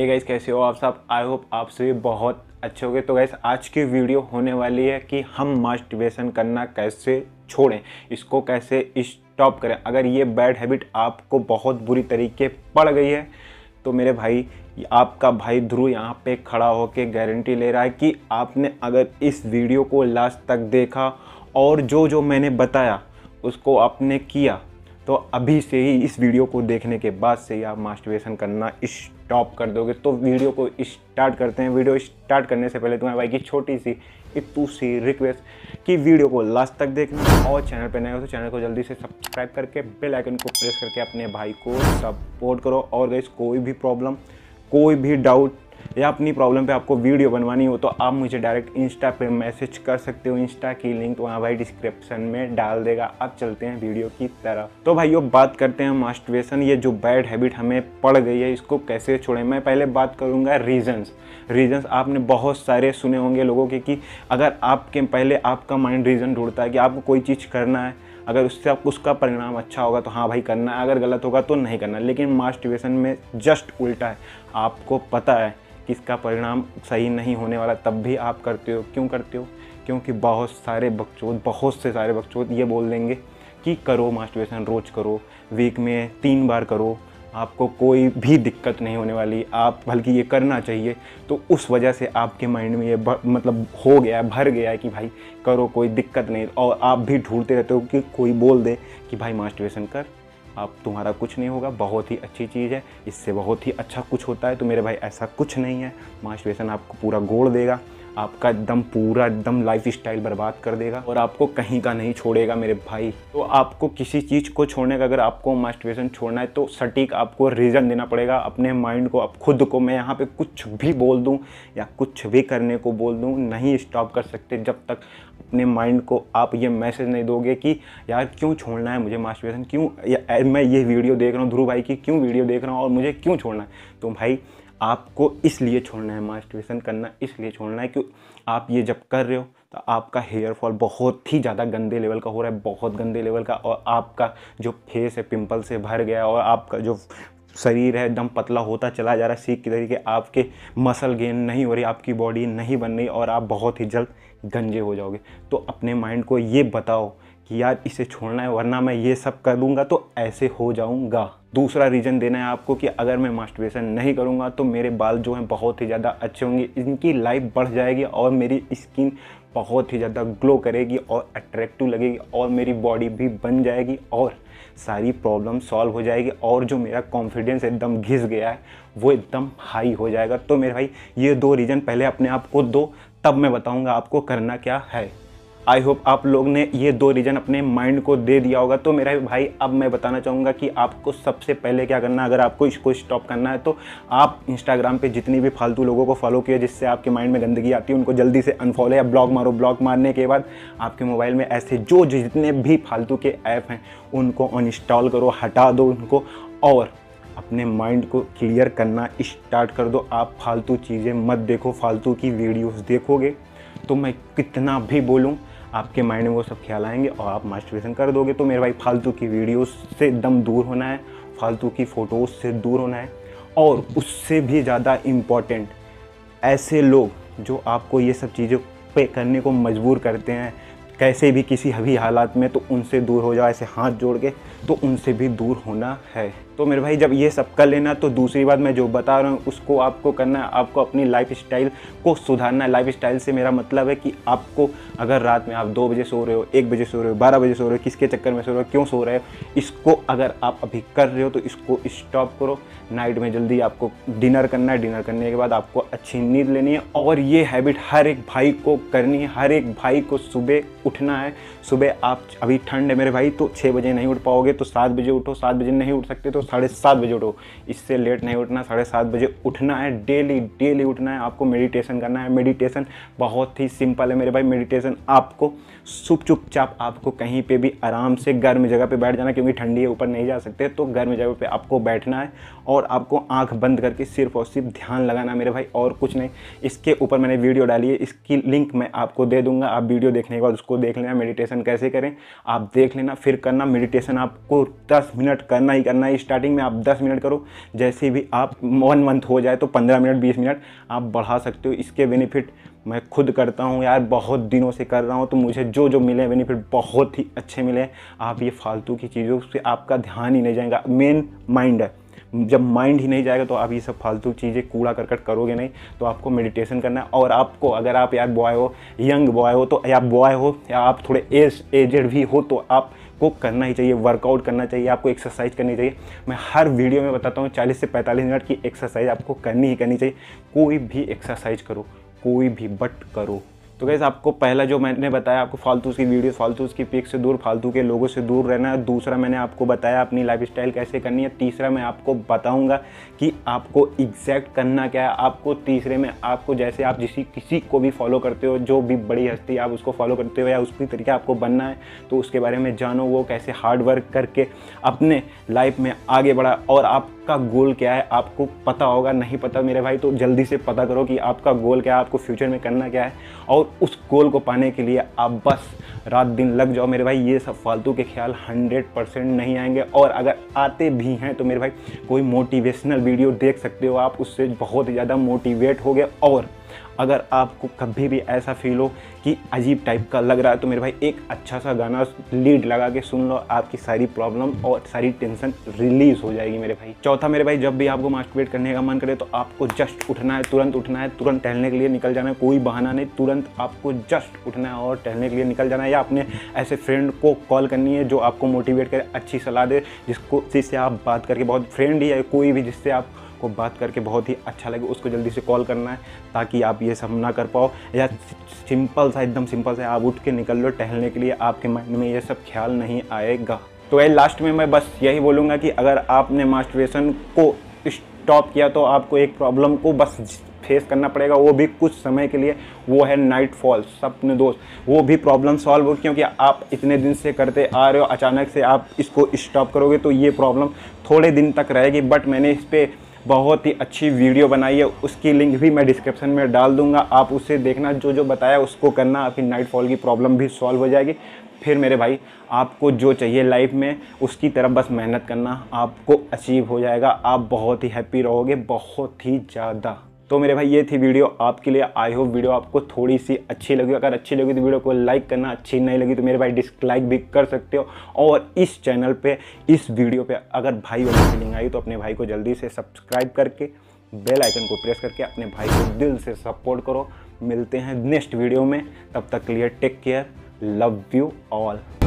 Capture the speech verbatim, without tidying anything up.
Hey guys, कैसे हो आप सब। आई होप आप सभी बहुत अच्छे होंगे। तो गाइस आज की वीडियो होने वाली है कि हम मास्टरबेशन करना कैसे छोड़ें, इसको कैसे स्टॉप करें। अगर ये बैड हैबिट आपको बहुत बुरी तरीके पड़ गई है तो मेरे भाई, आपका भाई ध्रुव यहाँ पे खड़ा होकर गारंटी ले रहा है कि आपने अगर इस वीडियो को लास्ट तक देखा और जो जो मैंने बताया उसको आपने किया तो अभी से ही, इस वीडियो को देखने के बाद से ही आप मास्टरबेशन करना स्टॉप कर दोगे। तो वीडियो को स्टार्ट करते हैं। वीडियो स्टार्ट करने से पहले तुम्हारे भाई की छोटी सी इतू सी रिक्वेस्ट कि वीडियो को लास्ट तक देखना और चैनल पर नए हो तो चैनल को जल्दी से सब्सक्राइब करके बेल आइकन को प्रेस करके अपने भाई को सपोर्ट करो। और गाइस कोई भी प्रॉब्लम, कोई भी डाउट या अपनी प्रॉब्लम पे आपको वीडियो बनवानी हो तो आप मुझे डायरेक्ट इंस्टा पे मैसेज कर सकते हो। इंस्टा की लिंक वहाँ भाई डिस्क्रिप्शन में डाल देगा। अब चलते हैं वीडियो की तरफ। तो भाइयों बात करते हैं मास्टरबेशन, ये जो बैड हैबिट हमें पड़ गई है इसको कैसे छोड़ें। मैं पहले बात करूँगा रीजंस। रीजंस आपने बहुत सारे सुने होंगे लोगों के कि अगर आपके पहले आपका माइंड रीज़न ढूंढता है कि आपको कोई चीज़ करना है, अगर उससे आप उसका परिणाम अच्छा होगा तो हाँ भाई करना है, अगर गलत होगा तो नहीं करना। लेकिन मास्टरबेशन में जस्ट उल्टा है। आपको पता है कि इसका परिणाम सही नहीं होने वाला, तब भी आप करते हो। क्यों करते हो? क्योंकि बहुत सारे बकचोद, बहुत से सारे बकचोद ये बोल देंगे कि करो मास्टरबेशन, रोज़ करो, वीक में तीन बार करो, आपको कोई भी दिक्कत नहीं होने वाली, आप बल्कि ये करना चाहिए। तो उस वजह से आपके माइंड में ये मतलब हो गया है, भर गया है कि भाई करो, कोई दिक्कत नहीं। और आप भी ढूंढते रहते हो कि कोई बोल दे कि भाई मास्टरबेशन कर, आप तुम्हारा कुछ नहीं होगा, बहुत ही अच्छी चीज़ है, इससे बहुत ही अच्छा कुछ होता है। तो मेरे भाई ऐसा कुछ नहीं है। मास्टरबेशन आपको पूरा गोड़ देगा, आपका एकदम पूरा एकदम लाइफ स्टाइल बर्बाद कर देगा और आपको कहीं का नहीं छोड़ेगा मेरे भाई। तो आपको किसी चीज़ को छोड़ने का, अगर आपको मास्टरबेशन छोड़ना है तो सटीक आपको रीज़न देना पड़ेगा अपने माइंड को। अब खुद को मैं यहाँ पे कुछ भी बोल दूँ या कुछ भी करने को बोल दूँ, नहीं स्टॉप कर सकते जब तक अपने माइंड को आप ये मैसेज नहीं दोगे कि यार क्यों छोड़ना है मुझे मास्टरबेशन, क्यों या, मैं ये वीडियो देख रहा हूँ ध्रुव भाई की, क्यों वीडियो देख रहा हूँ और मुझे क्यों छोड़ना है। तो भाई आपको इसलिए छोड़ना है, मास्टरबेशन करना इसलिए छोड़ना है कि आप ये जब कर रहे हो तो आपका हेयर फॉल बहुत ही ज़्यादा गंदे लेवल का हो रहा है, बहुत गंदे लेवल का। और आपका जो फेस है पिंपल से भर गया और आपका जो शरीर है एकदम पतला होता चला जा रहा है सीख के तरीके। आपके मसल गेन नहीं हो रही, आपकी बॉडी नहीं बन रही और आप बहुत ही जल्द गंजे हो जाओगे। तो अपने माइंड को ये बताओ कि यार इसे छोड़ना है, वरना मैं ये सब कर दूंगा तो ऐसे हो जाऊंगा। दूसरा रीज़न देना है आपको कि अगर मैं मास्टरबेशन नहीं करूंगा तो मेरे बाल जो हैं बहुत ही ज़्यादा अच्छे होंगे, इनकी लाइफ बढ़ जाएगी और मेरी स्किन बहुत ही ज़्यादा ग्लो करेगी और अट्रैक्टिव लगेगी और मेरी बॉडी भी बन जाएगी और सारी प्रॉब्लम सॉल्व हो जाएगी और जो मेरा कॉन्फिडेंस एकदम घिस गया है वो एकदम हाई हो जाएगा। तो मेरे भाई ये दो रीज़न पहले अपने आप को दो, तब मैं बताऊंगा आपको करना क्या है। आई होप आप लोग ने ये दो रीज़न अपने माइंड को दे दिया होगा। तो मेरा भाई अब मैं बताना चाहूँगा कि आपको सबसे पहले क्या करना है। अगर आपको इसको स्टॉप करना है तो आप इंस्टाग्राम पे जितनी भी फालतू लोगों को फॉलो किए जिससे आपके माइंड में गंदगी आती है उनको जल्दी से अनफॉलो या ब्लॉक मारो। ब्लॉक मारने के बाद आपके मोबाइल में ऐसे जो जितने भी फालतू के ऐप हैं उनको अनइंस्टॉल करो, हटा दो उनको और अपने माइंड को क्लियर करना स्टार्ट कर दो। आप फालतू चीज़ें मत देखो, फालतू की वीडियोस देखोगे तो मैं कितना भी बोलूं आपके माइंड में वो सब ख्याल आएंगे और आप मास्टरबेशन कर दोगे। तो मेरे भाई फालतू की वीडियोस से एकदम दूर होना है, फालतू की फ़ोटोज़ से दूर होना है और उससे भी ज़्यादा इम्पॉर्टेंट ऐसे लोग जो आपको ये सब चीज़ों पे करने को मजबूर करते हैं कैसे भी किसी भी हालात में, तो उनसे दूर हो जाओ ऐसे हाथ जोड़ के, तो उनसे भी दूर होना है। तो मेरे भाई जब ये सब कर लेना तो दूसरी बात मैं जो बता रहा हूँ उसको आपको करना है। आपको अपनी लाइफ स्टाइल को सुधारना है। लाइफ स्टाइल से मेरा मतलब है कि आपको अगर रात में आप दो बजे सो रहे हो, एक बजे सो रहे हो, बारह बजे सो रहे हो, किसके चक्कर में सो रहे हो, क्यों सो रहे हो, इसको अगर आप अभी कर रहे हो तो इसको स्टॉप करो। नाइट में जल्दी आपको डिनर करना है, डिनर करने के बाद आपको अच्छी नींद लेनी है और ये हैबिट हर एक भाई को करनी है। हर एक भाई को सुबह उठना है। सुबह आप, अभी ठंड है मेरे भाई तो छः बजे नहीं उठ पाओगे तो सात बजे उठो, सात बजे नहीं उठ सकते तो साढ़े सात बजे उठो, इससे लेट नहीं उठना, साढ़े सात बजे उठना है। डेली डेली उठना है। आपको मेडिटेशन करना है। मेडिटेशन बहुत ही सिंपल है मेरे भाई। मेडिटेशन आपको चुप चुपचाप आपको कहीं पे भी आराम से गर्म जगह पे बैठ जाना, क्योंकि ठंडी है ऊपर नहीं जा सकते, तो गर्म जगह पे आपको बैठना है और आपको आंख बंद करके सिर्फ और सिर्फ ध्यान लगाना मेरे भाई, और कुछ नहीं। इसके ऊपर मैंने वीडियो डाली है, इसकी लिंक मैं आपको दे दूंगा। आप वीडियो देखने के बाद उसको देख लेना, मेडिटेशन कैसे करें आप देख लेना, फिर करना। मेडिटेशन आपको दस मिनट करना ही करना है। स्टार्टिंग में आप दस मिनट करो, जैसे भी आप वन मंथ हो जाए तो पंद्रह मिनट बीस मिनट आप बढ़ा सकते हो। इसके बेनिफिट मैं खुद करता हूँ यार, बहुत दिनों से कर रहा हूँ, तो मुझे जो जो मिले बेनिफिट बहुत ही अच्छे मिले। आप ये फालतू की चीज़ों से आपका ध्यान ही नहीं जाएगा। मेन माइंड है, जब माइंड ही नहीं जाएगा तो आप ये सब फालतू चीज़ें कूड़ा करकट करोगे नहीं। तो आपको मेडिटेशन करना है। और आपको अगर आप यार बॉय हो, यंग बॉय हो, तो या बॉय हो या आप थोड़े एज एजेड भी हो, तो आप को करना ही चाहिए, वर्कआउट करना चाहिए, आपको एक्सरसाइज करनी चाहिए। मैं हर वीडियो में बताता हूँ चालीस से पैंतालीस मिनट की एक्सरसाइज आपको करनी ही करनी चाहिए। कोई भी एक्सरसाइज करो, कोई भी बट करो। तो गाइस आपको पहला जो मैंने बताया, आपको फालतू की वीडियो, फालतू की पिक से दूर, फालतू के लोगों से दूर रहना है। दूसरा मैंने आपको बताया अपनी लाइफस्टाइल कैसे करनी है। तीसरा मैं आपको बताऊंगा कि आपको एग्जैक्ट करना क्या है। आपको तीसरे में आपको जैसे आप जिसी किसी को भी फॉलो करते हो, जो भी बड़ी हस्ती आप उसको फॉलो करते हो या उसकी तरीके आपको बनना है, तो उसके बारे में जानो, वो कैसे हार्ड वर्क करके अपने लाइफ में आगे बढ़ा। और आपका गोल क्या है आपको पता होगा। नहीं पता मेरे भाई तो जल्दी से पता करो कि आपका गोल क्या है, आपको फ्यूचर में करना क्या है, और उस गोल को पाने के लिए आप बस रात दिन लग जाओ मेरे भाई। ये सब फालतू के ख्याल हंड्रेड परसेंट नहीं आएंगे। और अगर आते भी हैं तो मेरे भाई कोई मोटिवेशनल वीडियो देख सकते हो आप, उससे बहुत ज़्यादा मोटिवेट हो गए। और अगर आपको कभी भी ऐसा फील हो कि अजीब टाइप का लग रहा है, तो मेरे भाई एक अच्छा सा गाना लीड लगा के सुन लो, आपकी सारी प्रॉब्लम और सारी टेंशन रिलीज हो जाएगी मेरे भाई। चौथा मेरे भाई, जब भी आपको मास्टरबेट करने का मन करे तो आपको जस्ट उठना है, तुरंत उठना है, तुरंत टहलने के लिए निकल जाना है। कोई बहाना नहीं, तुरंत आपको जस्ट उठना है और टहलने के लिए निकल जाना है। या अपने ऐसे फ्रेंड को कॉल करनी है जो आपको मोटिवेट करे, अच्छी सलाह दे, जिसको जिससे आप बात करके, बहुत फ्रेंड ही है कोई भी जिससे आप को बात करके बहुत ही अच्छा लगे, उसको जल्दी से कॉल करना है, ताकि आप ये सब ना कर पाओ। या सिंपल सा, एकदम सिंपल सा, आप उठ के निकल लो टहलने के लिए, आपके माइंड में ये सब ख्याल नहीं आएगा। तो ये लास्ट में मैं बस यही बोलूँगा कि अगर आपने मास्टरबेशन को स्टॉप किया तो आपको एक प्रॉब्लम को बस फेस करना पड़ेगा, वो भी कुछ समय के लिए, वो है नाइट फॉल। सपने दोस्त, वो भी प्रॉब्लम सॉल्व हो, क्योंकि आप इतने दिन से करते आ रहे हो, अचानक से आप इसको स्टॉप करोगे तो ये प्रॉब्लम थोड़े दिन तक रहेगी। बट मैंने इस पर बहुत ही अच्छी वीडियो बनाई है, उसकी लिंक भी मैं डिस्क्रिप्शन में डाल दूंगा, आप उसे देखना। जो जो बताया उसको करना, आपकी नाइट फॉल की प्रॉब्लम भी सॉल्व हो जाएगी। फिर मेरे भाई आपको जो चाहिए लाइफ में, उसकी तरफ बस मेहनत करना, आपको अचीव हो जाएगा। आप बहुत ही हैप्पी रहोगे, बहुत ही ज़्यादा। तो मेरे भाई ये थी वीडियो आपके लिए। आई होप वीडियो आपको थोड़ी सी अच्छी लगी। अगर अच्छी लगी तो वीडियो को लाइक करना, अच्छी नहीं लगी तो मेरे भाई डिसलाइक भी कर सकते हो। और इस चैनल पे, इस वीडियो पे अगर भाई वाली फीलिंग आई तो अपने भाई को जल्दी से सब्सक्राइब करके बेल आइकन को प्रेस करके अपने भाई को दिल से सपोर्ट करो। मिलते हैं नेक्स्ट वीडियो में, तब तक के लिए take care, love you all.